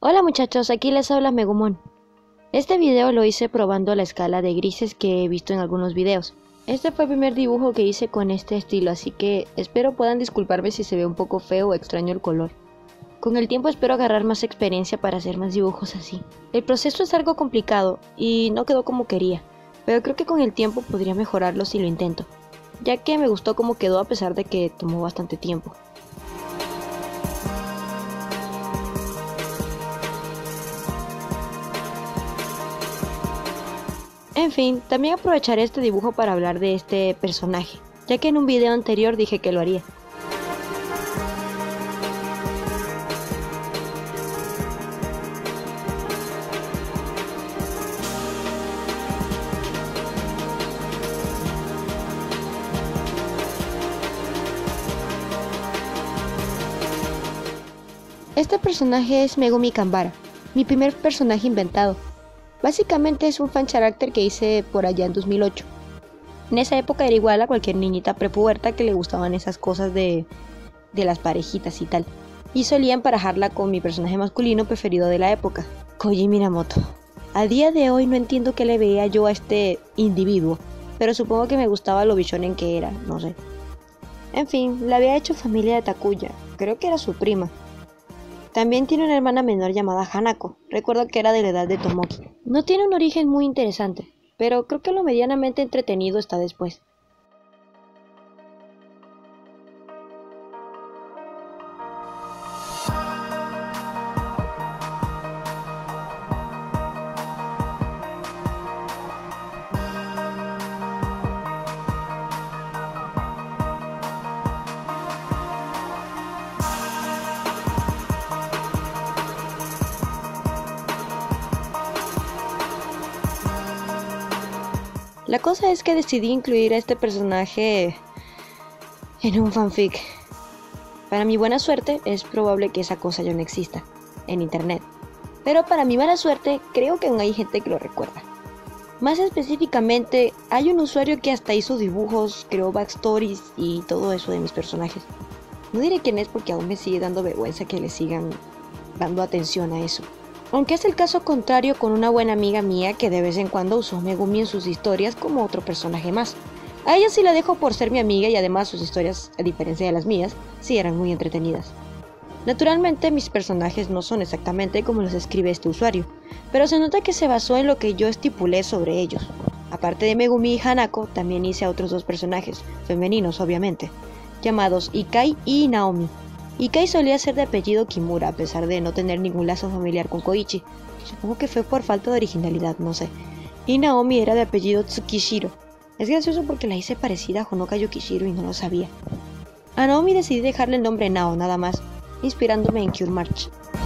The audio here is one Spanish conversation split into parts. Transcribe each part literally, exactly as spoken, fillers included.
Hola muchachos, aquí les habla Megumon. Este video lo hice probando la escala de grises que he visto en algunos videos. Este fue el primer dibujo que hice con este estilo, así que espero puedan disculparme si se ve un poco feo o extraño el color. Con el tiempo espero agarrar más experiencia para hacer más dibujos así. El proceso es algo complicado y no quedó como quería, pero creo que con el tiempo podría mejorarlo si lo intento, ya que me gustó como quedó a pesar de que tomó bastante tiempo. En fin, también aprovecharé este dibujo para hablar de este personaje, ya que en un video anterior dije que lo haría. Este personaje es Megumi Kanbara, mi primer personaje inventado. Básicamente es un fan character que hice por allá en dos mil ocho. En esa época era igual a cualquier niñita prepuberta que le gustaban esas cosas de, de las parejitas y tal. Y solía emparejarla con mi personaje masculino preferido de la época, Koji Minamoto. A día de hoy no entiendo qué le veía yo a este individuo, pero supongo que me gustaba lo bichonen que era, no sé. En fin, le había hecho familia de Takuya, creo que era su prima. También tiene una hermana menor llamada Hanako, recuerdo que era de la edad de Tomoki. No tiene un origen muy interesante, pero creo que lo medianamente entretenido está después. La cosa es que decidí incluir a este personaje en un fanfic. Para mi buena suerte, es probable que esa cosa ya no exista en internet. Pero para mi mala suerte, creo que aún hay gente que lo recuerda. Más específicamente, hay un usuario que hasta hizo dibujos, creó backstories y todo eso de mis personajes. No diré quién es porque aún me sigue dando vergüenza que le sigan dando atención a eso. Aunque es el caso contrario con una buena amiga mía que de vez en cuando usó Megumi en sus historias como otro personaje más. A ella sí la dejo por ser mi amiga y además sus historias, a diferencia de las mías, sí eran muy entretenidas. Naturalmente mis personajes no son exactamente como los escribe este usuario, pero se nota que se basó en lo que yo estipulé sobre ellos. Aparte de Megumi y Hanako, también hice a otros dos personajes, femeninos obviamente, llamados Ikai y Naomi. Ikai solía ser de apellido Kimura a pesar de no tener ningún lazo familiar con Koichi. Supongo que fue por falta de originalidad, no sé. Y Naomi era de apellido Tsukishiro. Es gracioso porque la hice parecida a Honoka Yukishiro y no lo sabía. A Naomi decidí dejarle el nombre Nao nada más, inspirándome en Cure March.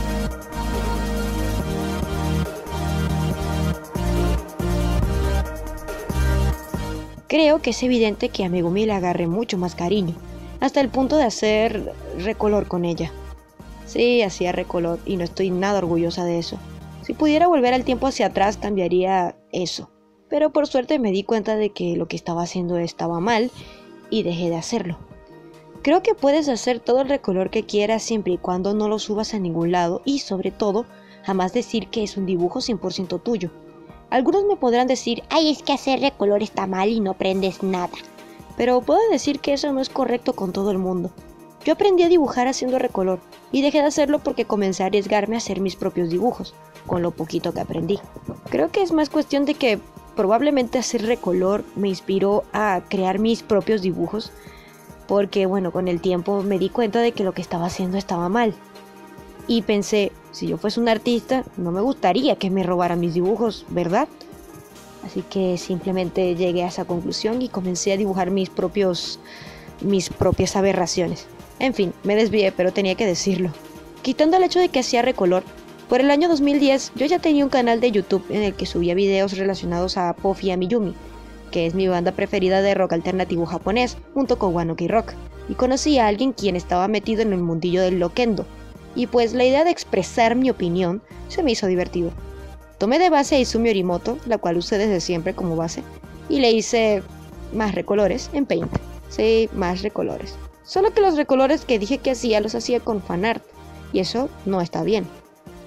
Creo que es evidente que a Megumi le agarré mucho más cariño, hasta el punto de hacer recolor con ella. Sí, hacía recolor y no estoy nada orgullosa de eso. Si pudiera volver al tiempo hacia atrás cambiaría eso, pero por suerte me di cuenta de que lo que estaba haciendo estaba mal y dejé de hacerlo. Creo que puedes hacer todo el recolor que quieras siempre y cuando no lo subas a ningún lado y sobre todo jamás decir que es un dibujo cien por ciento tuyo. Algunos me podrán decir, ay, es que hacer recolor está mal y no aprendes nada. Pero puedo decir que eso no es correcto con todo el mundo. Yo aprendí a dibujar haciendo recolor y dejé de hacerlo porque comencé a arriesgarme a hacer mis propios dibujos, con lo poquito que aprendí. Creo que es más cuestión de que probablemente hacer recolor me inspiró a crear mis propios dibujos, porque bueno, con el tiempo me di cuenta de que lo que estaba haciendo estaba mal. Y pensé, si yo fuese un artista, no me gustaría que me robaran mis dibujos, ¿verdad? Así que simplemente llegué a esa conclusión y comencé a dibujar mis propios, mis propias aberraciones. En fin, me desvié, pero tenía que decirlo. Quitando el hecho de que hacía recolor, por el año dos mil diez yo ya tenía un canal de YouTube en el que subía videos relacionados a Puffy Amiyumi, que es mi banda preferida de rock alternativo japonés, junto con One Ok Rock, y conocí a alguien quien estaba metido en el mundillo del loquendo, y pues la idea de expresar mi opinión se me hizo divertido. Tomé de base a Izumi Orimoto, la cual usé desde siempre como base, y le hice más recolores en Paint. Sí, más recolores. Solo que los recolores que dije que hacía los hacía con fanart, y eso no está bien.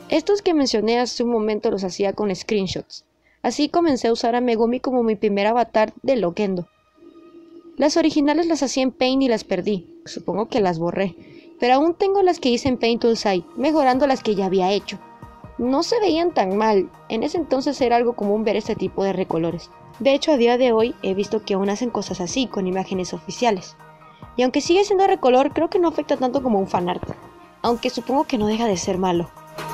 Estos que mencioné hace un momento los hacía con screenshots. Así comencé a usar a Megumi como mi primer avatar de Loquendo. Las originales las hacía en Paint y las perdí, supongo que las borré, pero aún tengo las que hice en Paint Toolside, mejorando las que ya había hecho. No se veían tan mal, en ese entonces era algo común ver este tipo de recolores. De hecho, a día de hoy he visto que aún hacen cosas así con imágenes oficiales. Y aunque sigue siendo recolor, creo que no afecta tanto como un fanart, aunque supongo que no deja de ser malo.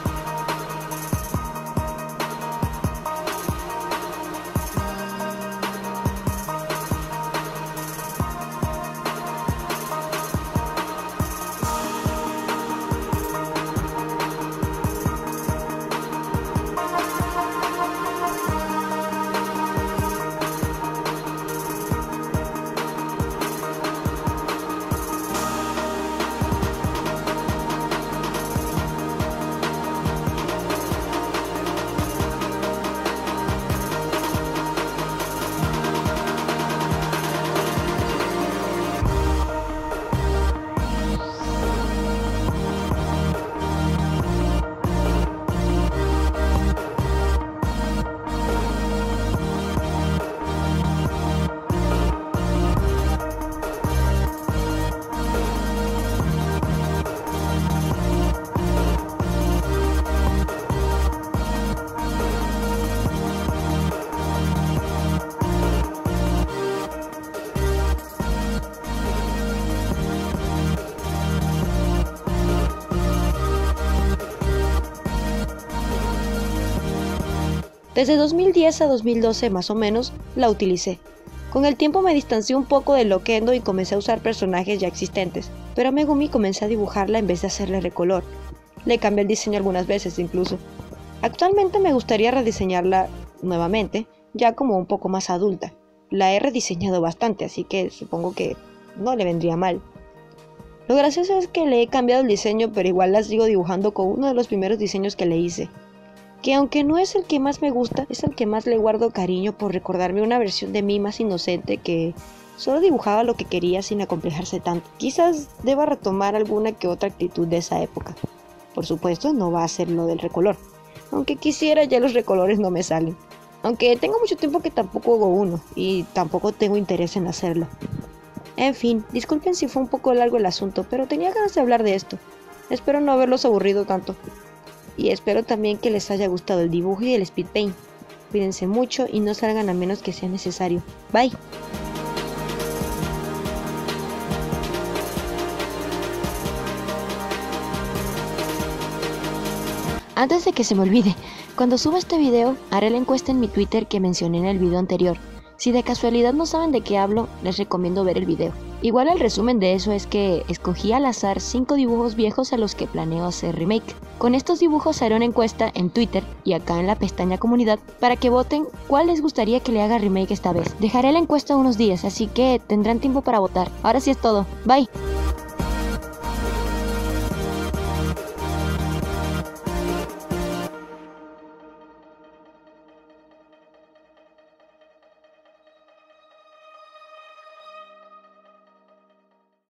Desde dos mil diez a dos mil doce más o menos la utilicé. Con el tiempo me distancié un poco de Loquendo y comencé a usar personajes ya existentes, pero a Megumi comencé a dibujarla en vez de hacerle recolor. Le cambié el diseño algunas veces incluso. Actualmente me gustaría rediseñarla nuevamente, ya como un poco más adulta. La he rediseñado bastante, así que supongo que no le vendría mal. Lo gracioso es que le he cambiado el diseño, pero igual la sigo dibujando con uno de los primeros diseños que le hice, que aunque no es el que más me gusta, es el que más le guardo cariño por recordarme una versión de mí más inocente que solo dibujaba lo que quería sin acomplejarse tanto. Quizás deba retomar alguna que otra actitud de esa época. Por supuesto, no va a ser lo del recolor, aunque quisiera, ya los recolores no me salen. Aunque tengo mucho tiempo que tampoco hago uno, y tampoco tengo interés en hacerlo. En fin, disculpen si fue un poco largo el asunto, pero tenía ganas de hablar de esto. Espero no haberlos aburrido tanto. Y espero también que les haya gustado el dibujo y el speed paint. Cuídense mucho y no salgan a menos que sea necesario. Bye. Antes de que se me olvide, cuando suba este video, haré la encuesta en mi Twitter que mencioné en el video anterior. Si de casualidad no saben de qué hablo, les recomiendo ver el video. Igual el resumen de eso es que escogí al azar cinco dibujos viejos a los que planeo hacer remake. Con estos dibujos haré una encuesta en Twitter y acá en la pestaña comunidad para que voten cuál les gustaría que le haga remake esta vez. Dejaré la encuesta unos días, así que tendrán tiempo para votar. Ahora sí es todo. Bye.